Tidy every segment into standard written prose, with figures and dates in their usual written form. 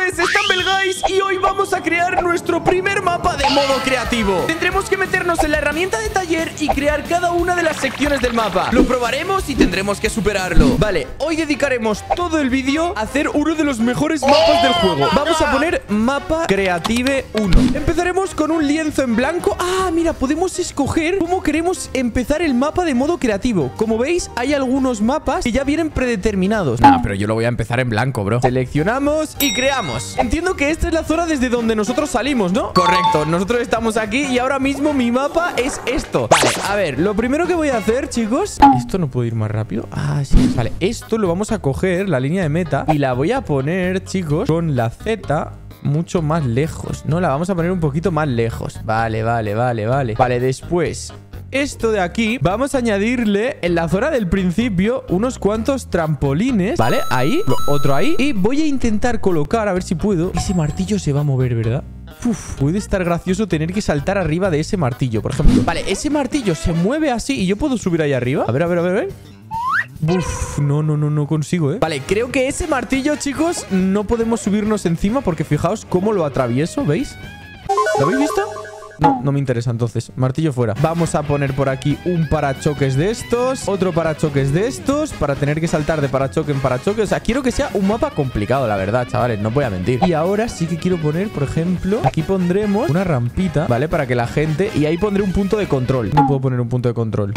es Stumble Guys y hoy vamos a crear nuestro primer mapa de modo creativo. Tendremos que meternos en la herramienta de taller y crear cada una de las secciones del mapa. Lo probaremos y tendremos que superarlo. Vale, hoy dedicaremos todo el vídeo a hacer uno de los mejores mapas del juego. Vamos a poner mapa creative 1. Empezaremos con un lienzo en blanco. Ah, mira, podemos escoger cómo queremos empezar el mapa de modo creativo. Como veis, hay algunos mapas que ya vienen predeterminados. Nah, pero yo lo voy a empezar en blanco, bro. Seleccionamos y creamos. Entiendo que esta es la zona desde donde nosotros salimos, ¿no? Correcto, nosotros estamos aquí y ahora mismo mi mapa es esto. Vale, a ver, lo primero que voy a hacer, chicos... ¿Esto no puedo ir más rápido? Ah, sí. Vale, esto lo vamos a coger, la línea de meta, y la voy a poner, chicos, con la Z mucho más lejos, ¿no? La vamos a poner un poquito más lejos. Vale, Vale, después... esto de aquí, vamos a añadirle en la zona del principio unos cuantos trampolines, ¿vale? Ahí, otro ahí. Y voy a intentar colocar, a ver si puedo. Ese martillo se va a mover, ¿verdad? Uf, puede estar gracioso tener que saltar arriba de ese martillo, por ejemplo. Vale, ese martillo se mueve así y yo puedo subir ahí arriba. A ver. Uf, no consigo, ¿eh? Vale, creo que ese martillo, chicos, no podemos subirnos encima porque fijaos cómo lo atravieso, ¿veis? ¿Lo habéis visto? No me interesa entonces. Martillo fuera. Vamos a poner por aquí un parachoques de estos. Otro parachoques de estos. Para tener que saltar de parachoque en parachoque. O sea, quiero que sea un mapa complicado, la verdad, chavales. No voy a mentir. Y ahora sí que quiero poner, por ejemplo, aquí pondremos una rampita, ¿vale? Para que la gente... Y ahí pondré un punto de control. No puedo poner un punto de control.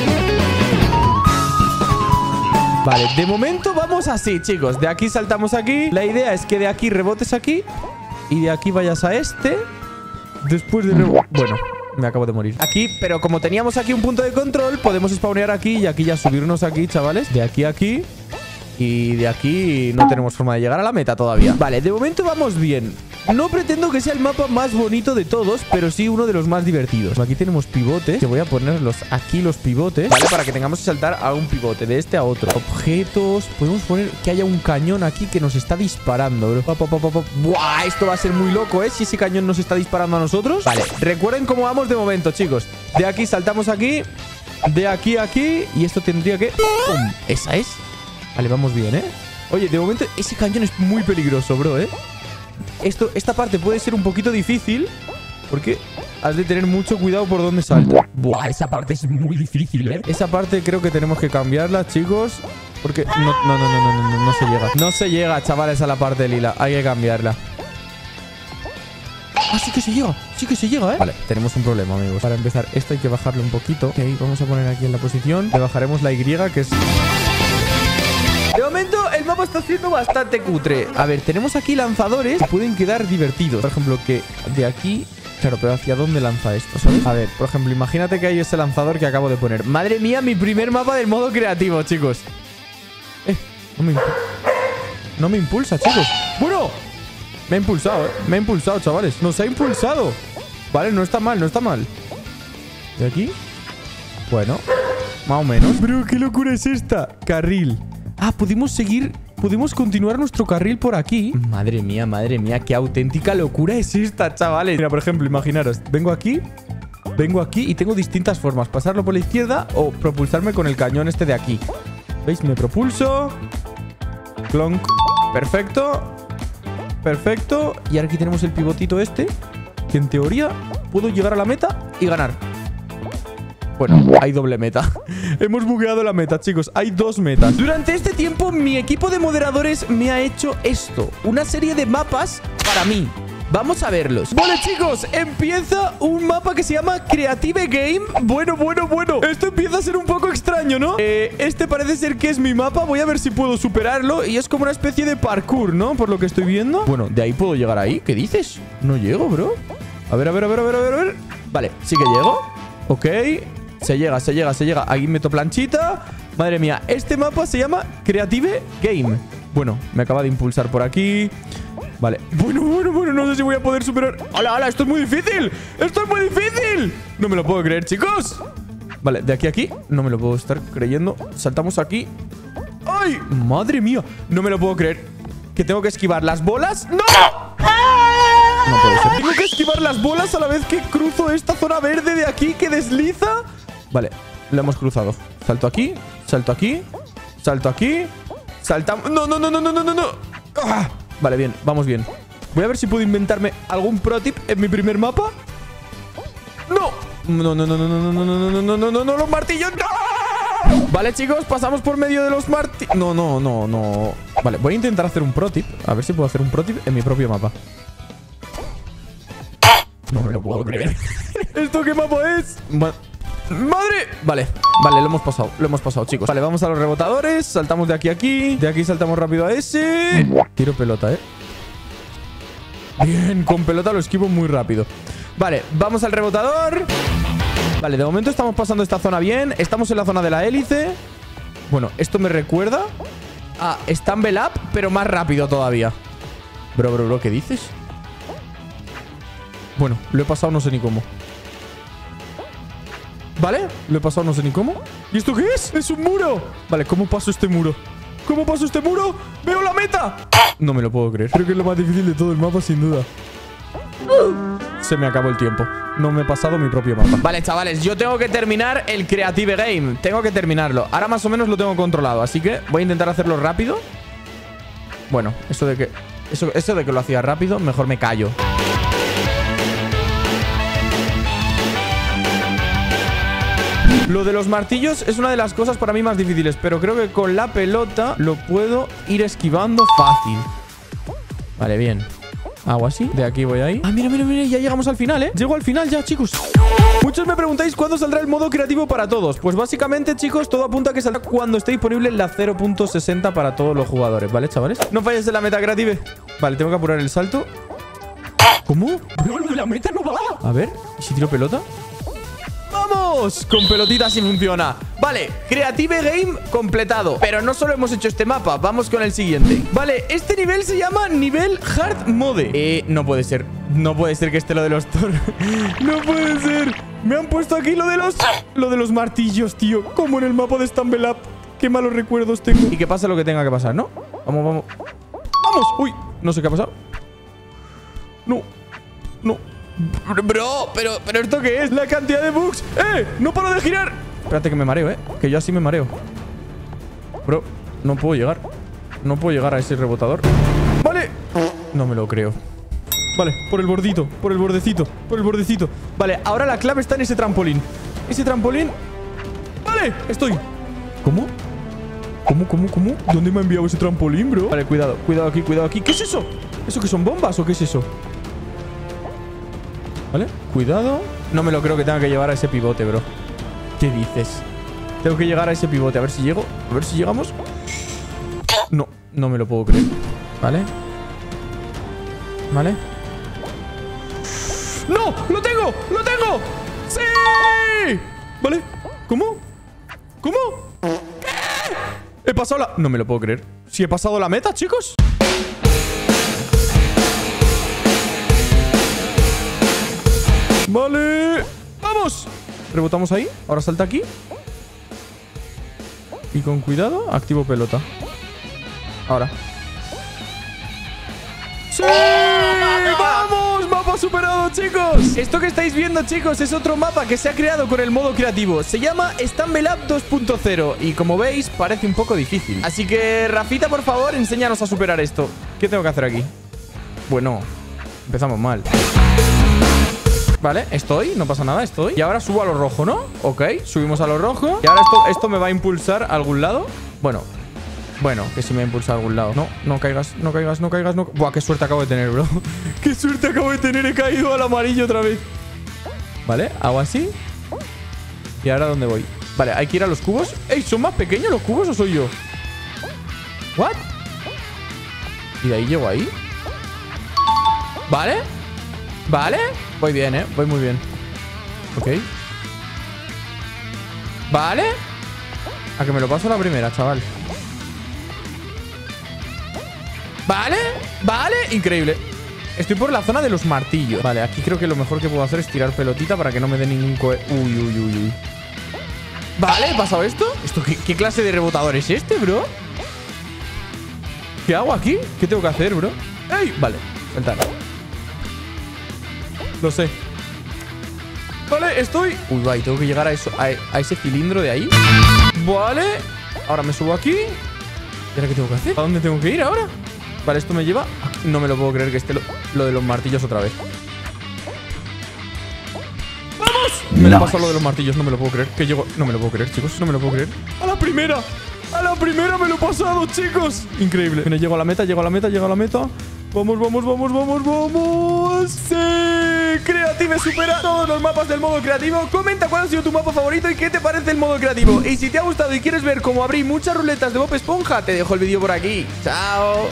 Vale, de momento vamos así, chicos. De aquí saltamos aquí. La idea es que de aquí rebotes aquí. Y de aquí vayas a este... Después de... Bueno, me acabo de morir. Aquí, pero como teníamos aquí un punto de control, podemos spawnear aquí y aquí ya subirnos aquí, chavales. De aquí a aquí. Y de aquí no tenemos forma de llegar a la meta todavía. Vale, de momento vamos bien. No pretendo que sea el mapa más bonito de todos, pero sí uno de los más divertidos. Aquí tenemos pivotes, que voy a ponerlos aquí los pivotes, ¿vale? Para que tengamos que saltar a un pivote, de este a otro. Objetos, podemos poner que haya un cañón aquí que nos está disparando, bro. ¡Buah! Esto va a ser muy loco, ¿eh? Si ese cañón nos está disparando a nosotros. Vale, recuerden cómo vamos de momento, chicos. De aquí saltamos aquí, de aquí a aquí, y esto tendría que... ¡Pum! Esa es. Vale, vamos bien, ¿eh? Oye, de momento ese cañón es muy peligroso, bro, ¿eh? Esta parte puede ser un poquito difícil porque has de tener mucho cuidado por dónde salta. Buah, esa parte es muy difícil, ¿eh? Esa parte creo que tenemos que cambiarla, chicos. Porque no se llega. No se llega, chavales, a la parte lila. Hay que cambiarla. Ah, sí que se llega, ¿eh? Vale, tenemos un problema, amigos. Para empezar, esto hay que bajarlo un poquito. Ok, vamos a poner aquí en la posición. Le bajaremos la Y, que es... De momento, el mapa está siendo bastante cutre. A ver, tenemos aquí lanzadores que pueden quedar divertidos. Por ejemplo, que de aquí... Claro, pero ¿hacia dónde lanza esto, sabes? A ver, por ejemplo, imagínate que hay ese lanzador que acabo de poner. Madre mía, mi primer mapa del modo creativo, chicos. No me impulsa, chicos. Bueno, me ha impulsado, ¿eh? Me ha impulsado, chavales. Nos ha impulsado. Vale, no está mal. ¿De aquí? Bueno, más o menos. Pero, ¿qué locura es esta? Carril. Ah, podemos continuar nuestro carril por aquí. Madre mía, qué auténtica locura es esta, chavales. Mira, por ejemplo, imaginaros, vengo aquí y tengo distintas formas. Pasarlo por la izquierda o propulsarme con el cañón este de aquí. ¿Veis? Me propulso. Clonk. Perfecto. Y ahora aquí tenemos el pivotito este, que en teoría puedo llegar a la meta y ganar. Bueno, hay doble meta. Hemos bugueado la meta, chicos. Hay dos metas. Durante este tiempo, mi equipo de moderadores me ha hecho esto. Una serie de mapas para mí. Vamos a verlos. Vale, chicos, empieza un mapa que se llama Creative Game. Bueno. Esto empieza a ser un poco extraño, ¿no? Este parece ser que es mi mapa. Voy a ver si puedo superarlo. Y es como una especie de parkour, ¿no? Por lo que estoy viendo. Bueno, ¿de ahí puedo llegar ahí? ¿Qué dices? No llego, bro. A ver. Vale, sí que llego. Ok. Se llega. Ahí meto planchita. Madre mía, este mapa se llama Creative Game. Bueno, me acaba de impulsar por aquí. Vale. Bueno, no sé si voy a poder superar. ¡Hala! ¡Esto es muy difícil! No me lo puedo creer, chicos. Vale, de aquí a aquí. No me lo puedo estar creyendo. Saltamos aquí. ¡Ay! ¡Madre mía! No me lo puedo creer. ¿Que tengo que esquivar las bolas? ¡No! No puede ser. Tengo que esquivar las bolas a la vez que cruzo esta zona verde de aquí que desliza. Vale, lo hemos cruzado. Salto aquí. Saltamos. No. ¡Ah! Vale, bien, vamos bien. Voy a ver si puedo inventarme algún pro tip en mi primer mapa. ¡No! No, no, no, no, no, no, no, no, no, no, no, no, no, los martillos, no. Vale, chicos, pasamos por medio de los martillos. No, no, no, no. Vale, voy a intentar hacer un pro tip. A ver si puedo hacer un pro tip en mi propio mapa. No me lo puedo creer. ¿Esto qué mapa es? ¡Madre! Vale, vale, lo hemos pasado, chicos. Vale, vamos a los rebotadores. Saltamos de aquí a aquí. De aquí saltamos rápido a ese. Tiro pelota, Bien, con pelota lo esquivo muy rápido. Vale, vamos al rebotador. Vale, de momento estamos pasando esta zona bien. Estamos en la zona de la hélice. Bueno, esto me recuerda a Stumble Up, pero más rápido todavía. Bro, ¿qué dices? Bueno, lo he pasado no sé ni cómo. Vale, lo he pasado no sé ni cómo. ¿Y esto qué es? ¡Es un muro! Vale, ¿cómo paso este muro? ¿Cómo paso este muro? ¡Veo la meta! No me lo puedo creer. Creo que es lo más difícil de todo el mapa, sin duda. Se me acabó el tiempo. No me he pasado mi propio mapa. Vale, chavales, yo tengo que terminar el Creative Game. Tengo que terminarlo. Ahora más o menos lo tengo controlado, así que voy a intentar hacerlo rápido. Bueno, eso de que lo hacía rápido, mejor me callo. Lo de los martillos es una de las cosas para mí más difíciles, pero creo que con la pelota lo puedo ir esquivando fácil. Vale, bien. Hago así, de aquí voy ahí. Ah, mira, ya llegamos al final, Llego al final ya, chicos. Muchos me preguntáis cuándo saldrá el modo creativo para todos. Pues básicamente, chicos, todo apunta a que saldrá cuando esté disponible en la 0.60 para todos los jugadores, ¿vale, chavales? No falles en la meta creative. Vale, tengo que apurar el salto. ¿Cómo? Bro, lo de la meta no va. A ver, ¿y si tiro pelota? ¡Vamos! Con pelotita sí funciona. Vale, Creative Game completado. Pero no solo hemos hecho este mapa, vamos con el siguiente. Vale, este nivel se llama nivel Hard Mode. No puede ser. No puede ser que esté lo de los Thor. No puede ser. Me han puesto aquí lo de los martillos, tío. Como en el mapa de Stumble Up. Qué malos recuerdos tengo. Y que pase lo que tenga que pasar, ¿no? Vamos, vamos. ¡Vamos! Uy, no sé qué ha pasado. No. Bro, pero ¿esto qué es? La cantidad de bugs. No paro de girar. Espérate que me mareo, que yo así me mareo. Bro, no puedo llegar. No puedo llegar a ese rebotador. Vale. No me lo creo. Vale, por el bordito, por el bordecito, por el bordecito. Vale, ahora la clave está en ese trampolín. Ese trampolín. Vale, estoy. ¿Cómo? ¿Cómo? ¿Dónde me ha enviado ese trampolín, bro? Vale, cuidado aquí. ¿Qué es eso? ¿Eso qué son bombas o qué es eso? Vale, cuidado. No me lo creo que tenga que llevar a ese pivote, bro. ¿Qué dices? Tengo que llegar a ese pivote. A ver si llego. A ver si llegamos. No me lo puedo creer. Vale. ¡No! ¡Lo tengo! ¡Sí! Vale. ¿Cómo? ¿Qué? He pasado la... No me lo puedo creer. ¿Sí he pasado la meta, chicos? Vale. ¡Vamos! Rebotamos ahí. Ahora salta aquí. Y con cuidado, activo pelota. Ahora. ¡Sí! ¡Vamos! ¡Mapa superado, chicos! Esto que estáis viendo, chicos, es otro mapa que se ha creado con el modo creativo. Se llama Stumble Up 2.0. Y como veis, parece un poco difícil. Así que, Rafita, por favor, enséñanos a superar esto. ¿Qué tengo que hacer aquí? Bueno, empezamos mal. Vale, estoy, no pasa nada, estoy. Y ahora subo a lo rojo, ¿no? Ok, subimos a lo rojo. Y ahora esto me va a impulsar a algún lado. Bueno, que sí me impulsa a algún lado. No caigas. Buah, qué suerte acabo de tener, bro. Qué suerte acabo de tener, he caído al amarillo otra vez. Vale, hago así. ¿Y ahora dónde voy? Vale, hay que ir a los cubos. ¡Ey! ¿Son más pequeños los cubos o soy yo? ¿What? ¿Y de ahí llego ahí? ¿Vale? Voy bien, voy muy bien. Ok. ¿Vale? A que me lo paso a la primera, chaval. ¿Vale? Increíble. Estoy por la zona de los martillos. Vale, aquí creo que lo mejor que puedo hacer es tirar pelotita para que no me dé ningún Uy. Vale, ¿he pasado esto? ¿Qué clase de rebotador es este, bro? ¿Qué hago aquí? ¿Qué tengo que hacer, bro? ¡Ey! Vale, saltar. Lo sé. Vale, estoy... Uy, vale, tengo que llegar a eso, a ese cilindro de ahí. Vale. Ahora me subo aquí. ¿Y ahora qué tengo que hacer? ¿A dónde tengo que ir ahora? Vale, esto me lleva aquí. No me lo puedo creer que esté lo de los martillos otra vez. ¡Vamos! Me lo he pasado lo de los martillos, no me lo puedo creer. Que llego... No me lo puedo creer, chicos, no me lo puedo creer. ¡A la primera! ¡A la primera me lo he pasado, chicos! Increíble. Mira, llego a la meta, llego a la meta, llego a la meta. ¡Vamos, vamos, vamos, vamos, vamos! ¡Sí! Creative supera todos los mapas del modo creativo. Comenta cuál ha sido tu mapa favorito y qué te parece el modo creativo. Y si te ha gustado y quieres ver cómo abrir muchas ruletas de Bob Esponja, te dejo el vídeo por aquí. ¡Chao!